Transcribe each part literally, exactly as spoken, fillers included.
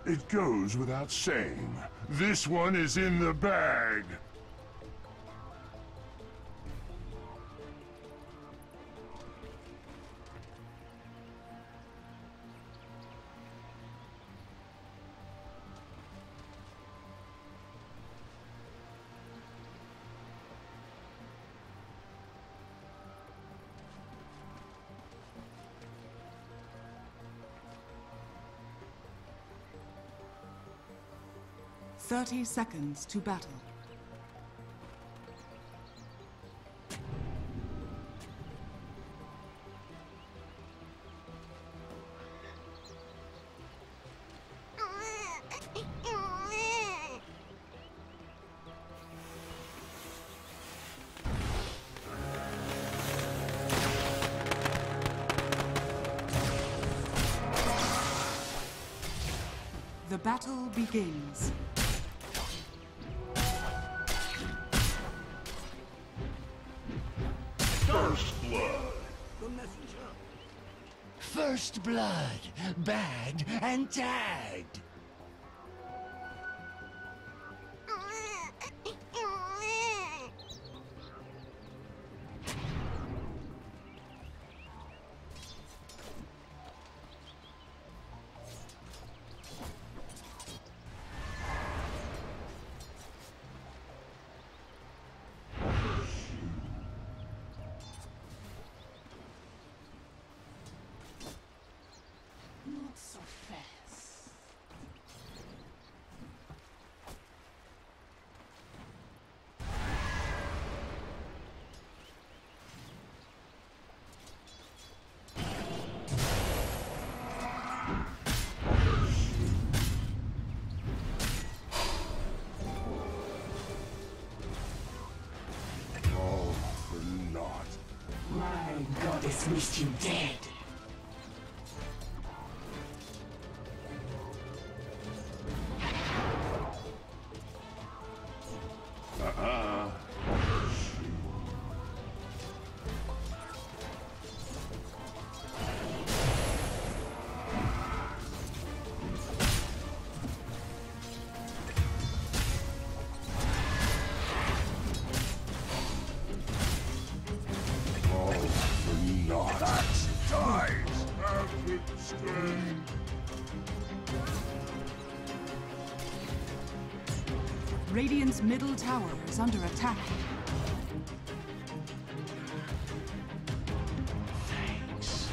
It goes without saying. This one is in the bag. Thirty seconds to battle. The battle begins. First blood. First blood, bagged and tagged. Not so fast. All for naught. My goddess wished you dead. Uh-uh. All for naught. That dies at its end. Radiant's middle tower is under attack. Thanks.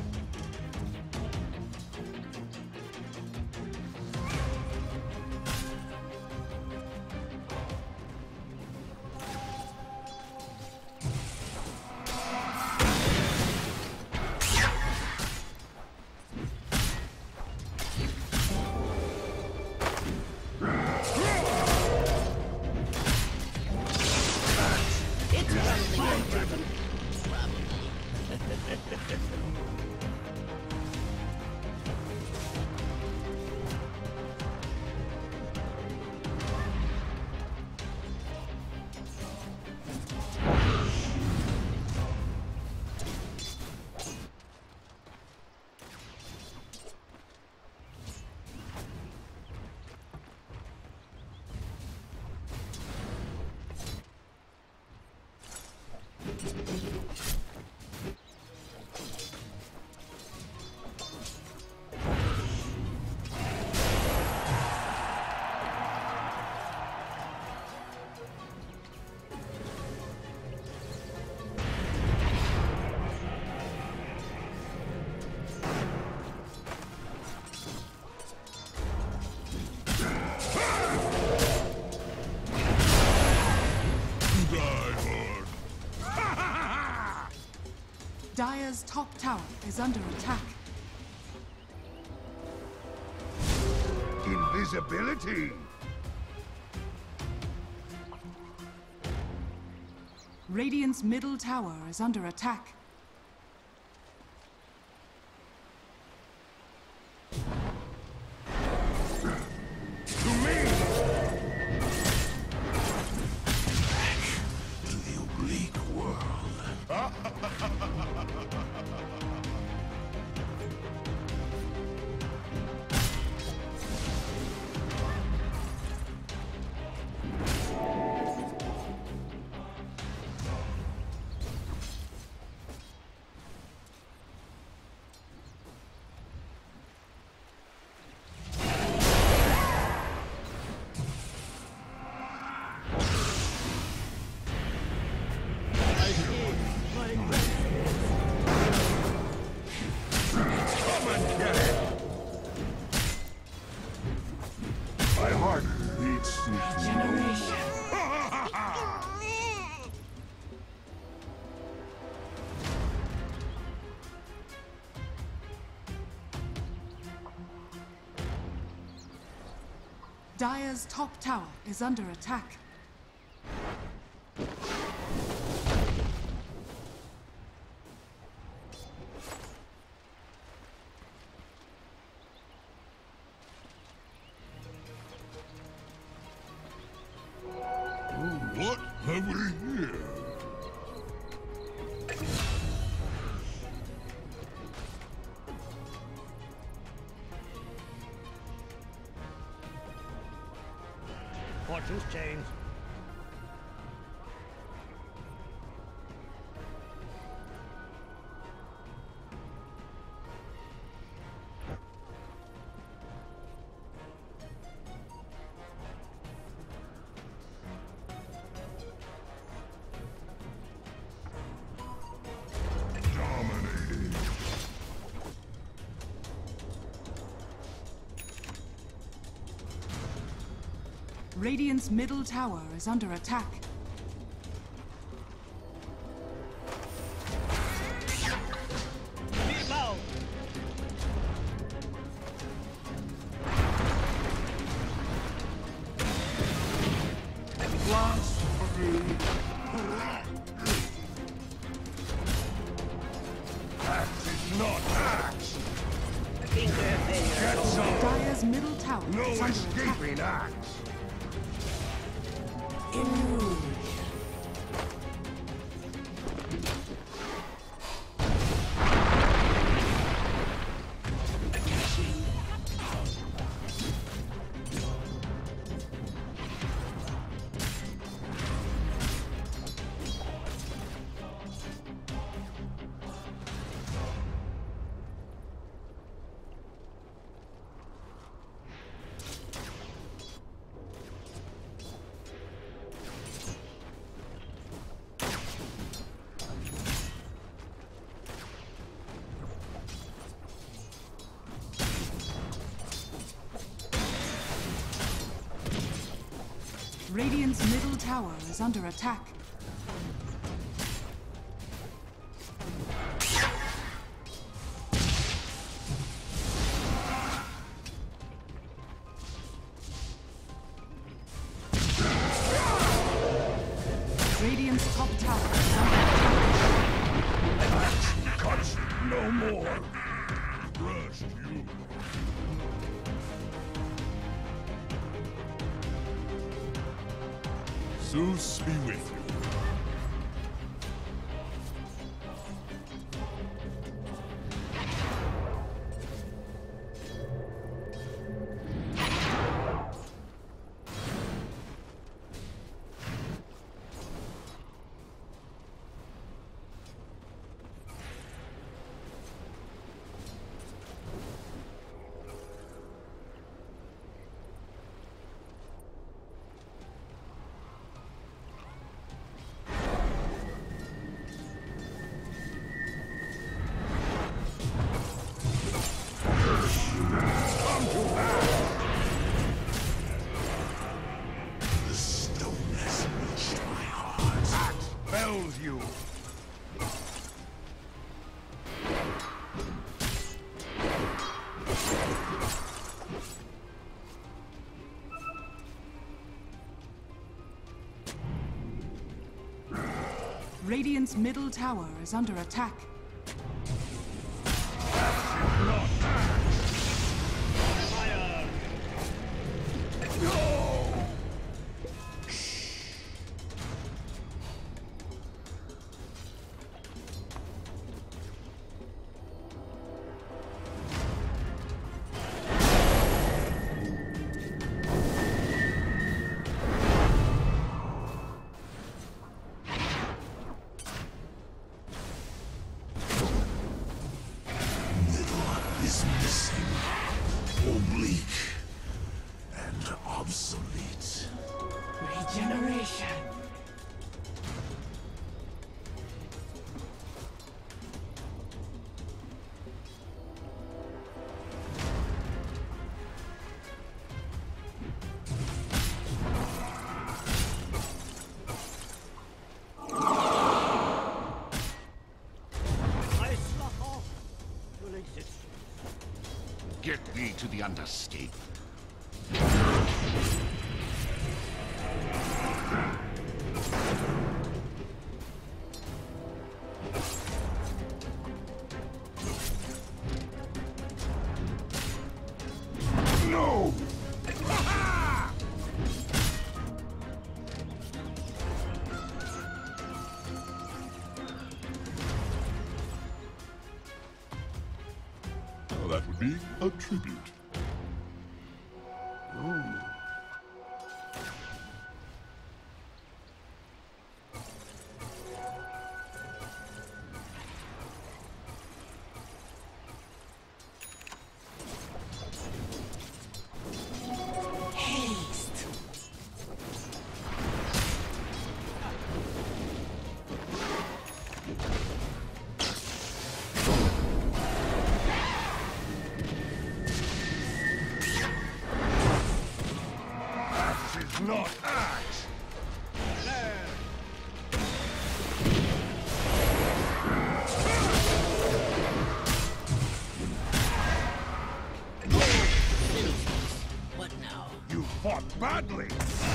Dire's top tower is under attack. Invisibility. Radiant's middle tower is under attack. To me. To the oblique world. Dire's top tower is under attack. What have we here? Fortune's changed. Dominating. Radiant's middle tower is under attack. Blasphemy. Axe is not axe. Get some. Dire's middle tower No is under attack. escaping axe. Radiant's middle tower is under attack. Radiant's top tower is under attack. Cuts no more. Crushed you. Zeus be with you. The stone has reached my heart. Axe fells you. Radiant's middle tower is under attack. Not Fire! no. Is missing, oblique, and obsolete. Regeneration. I slough off your existence. Get thee to the underscape. That would be a tribute. Not axe! What now? You fought badly!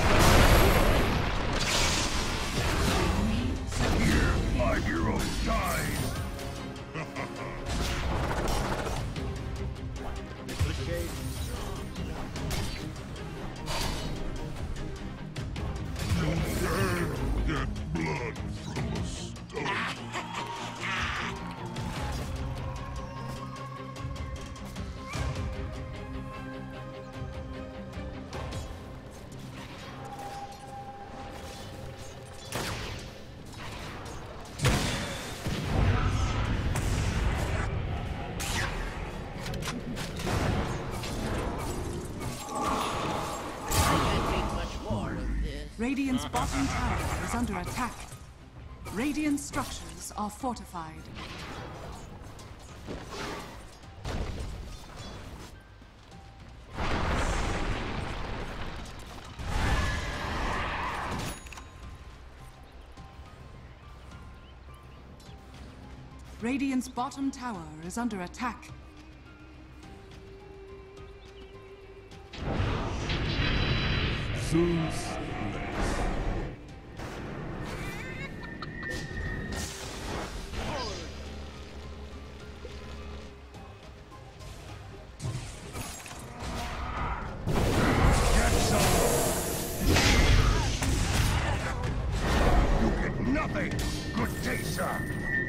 Here, my hero dies! Get blood from a stone. Radiant's bottom tower is under attack. Radiant structures are fortified. Radiant's bottom tower is under attack. Zeus. Nothing! Good day, sir!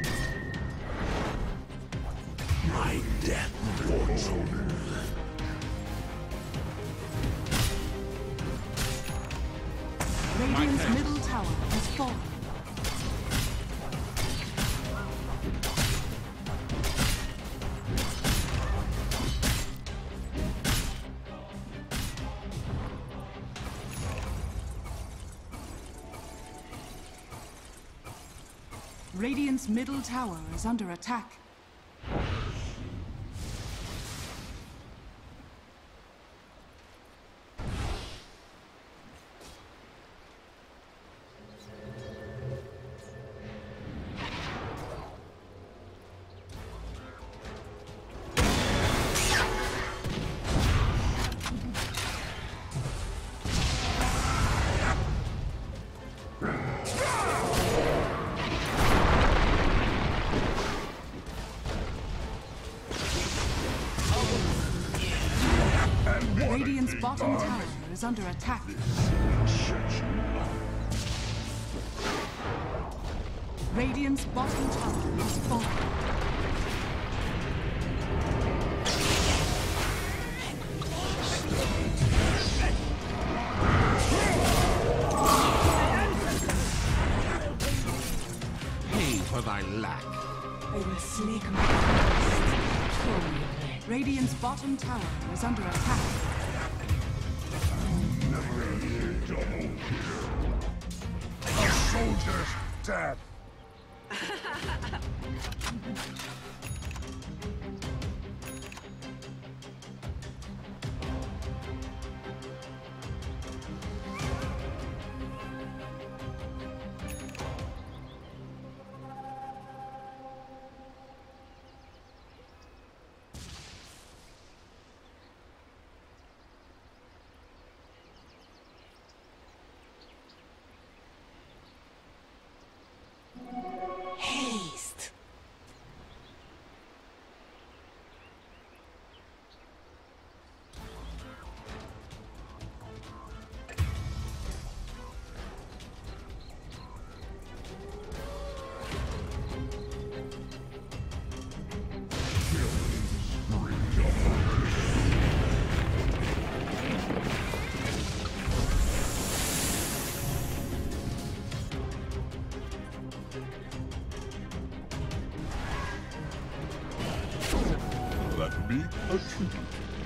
My death, Lord Soldier. Radiant's middle tower has fallen. Radiant's middle tower is under attack. Radiant's bottom tower is under attack. Radiant's bottom tower has fallen. Pay for thy lack. I will slake my thirst. Show me your Radiant's bottom tower is under attack. A soldier's dead! haste. me a tribute.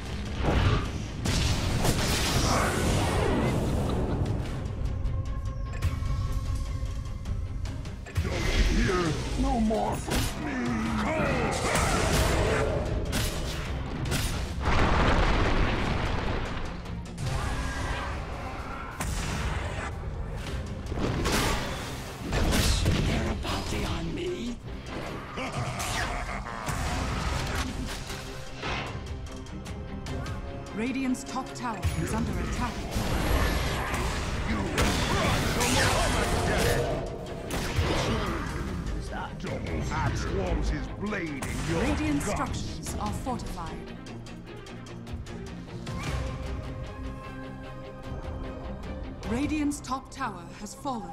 Don't hear no more from me. They're a bounty on me. Radiant's top tower is under attack. Double axe swarms his blade in your Radiant guts. structures are fortified. Radiant's top tower has fallen.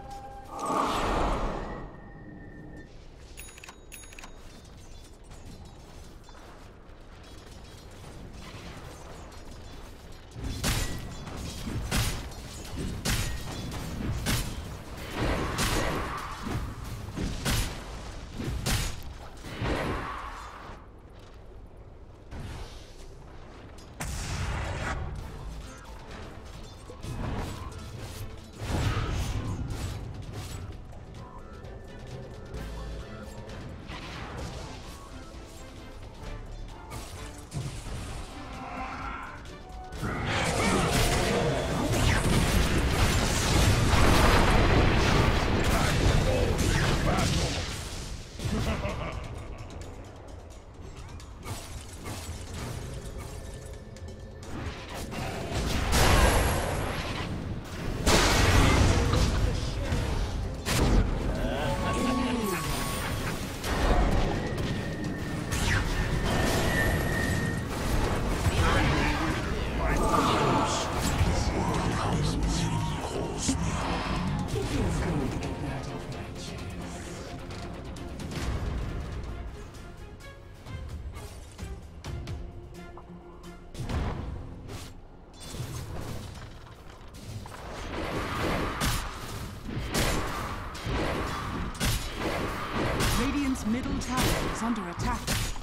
Radiant's middle tower is under attack.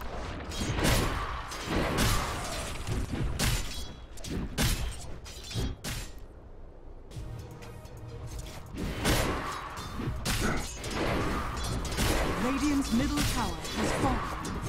Radiant's middle tower has fallen.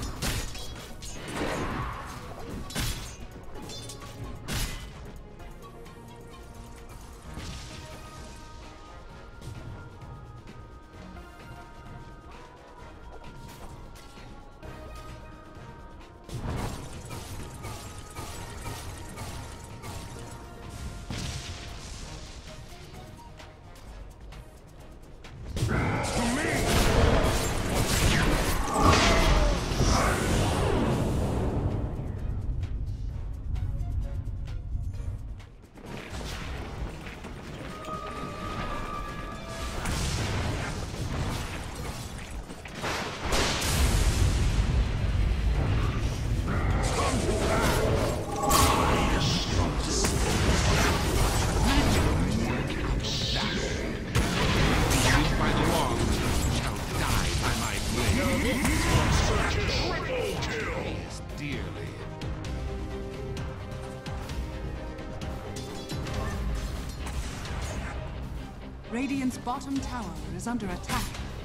Radiant's bottom tower is under attack.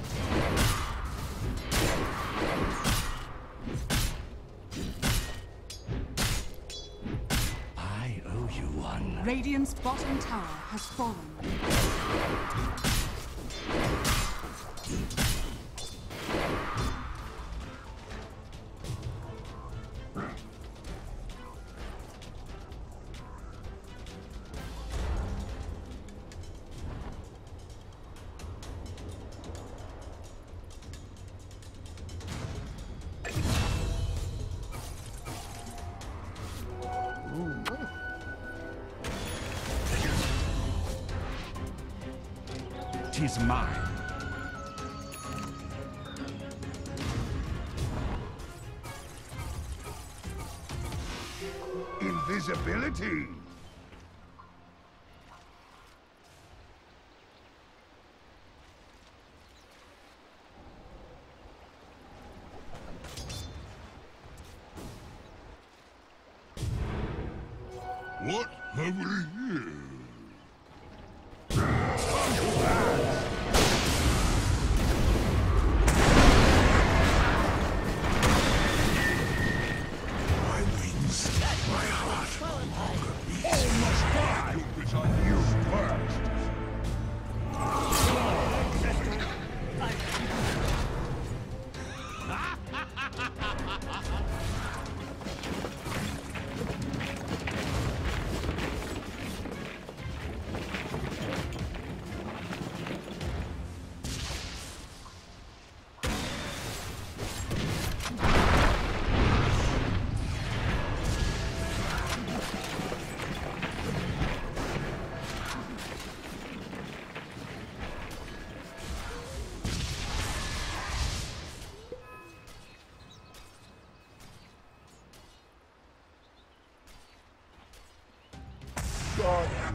I owe you one. Radiant's bottom tower has fallen. Tis mine. Invisibility! What have we here? My wings, my heart no longer beats. All must die! You resign you first! God bless.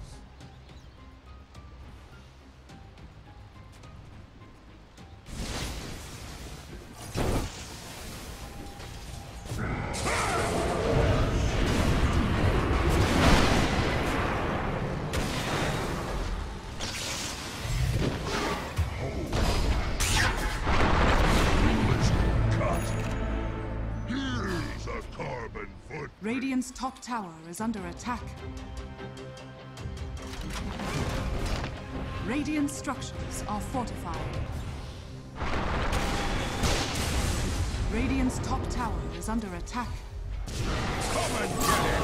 Here's a carbon foot. Radiant's top tower is under attack. Radiant structures are fortified. Radiant's top tower is under attack. Come and get it!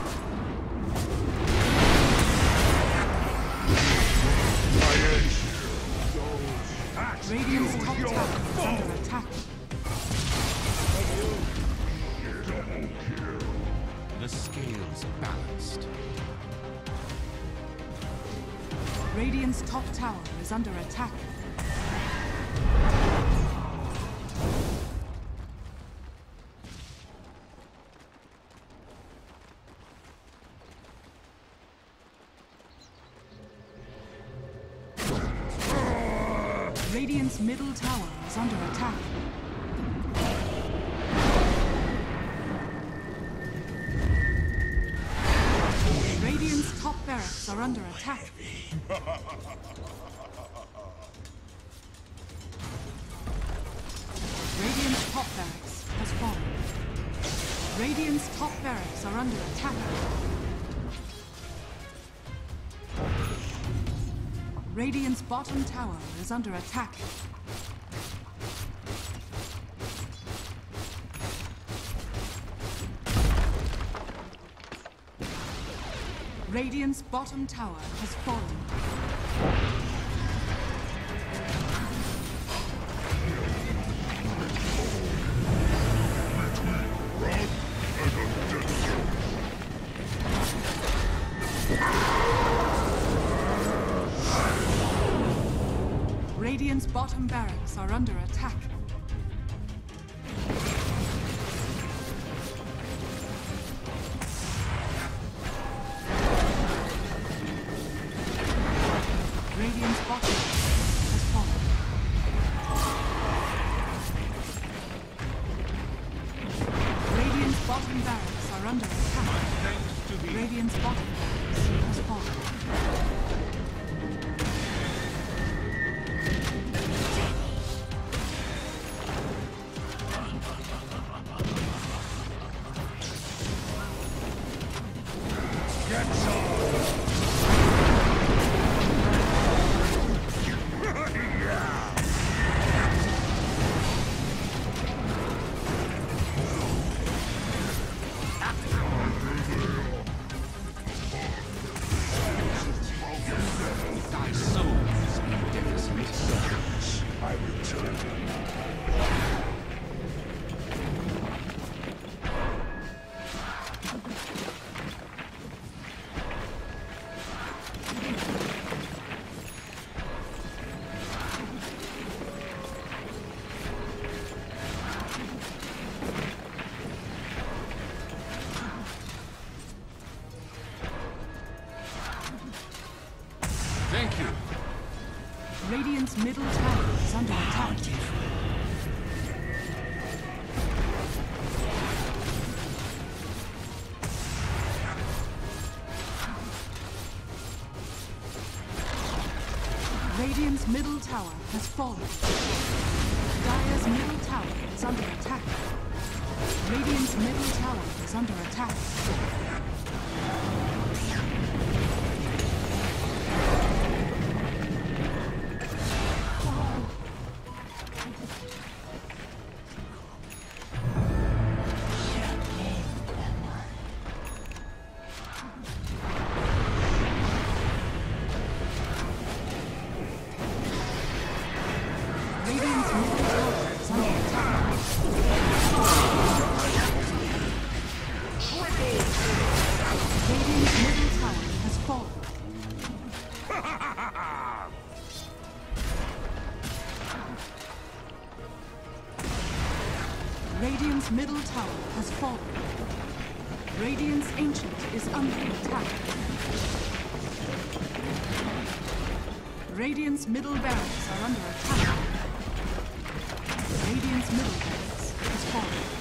My edge. Radiant's top tower is under attack. Double kill. The scales are balanced. Radiant's top tower is under attack. Radiant's middle tower is under attack. Radiant's top barracks are under attack. Radiant's top barracks has fallen. Radiant's top barracks are under attack. Radiant's bottom tower is under attack. Radiant's bottom tower has fallen. Radiant's bottom barracks are under attack. Radiant's bottom has fallen. Radiant's bottom barracks are under attack. Radiant's bottom barracks has fallen. Thank you. Radiant's middle tower is under attack. tower has fallen. Dire's middle tower is under attack. Radiant's middle tower is under attack. Radiant's middle tower has fallen. Radiant's ancient is under attack. Radiant's middle barracks are under attack. Radiant's middle barracks has fallen.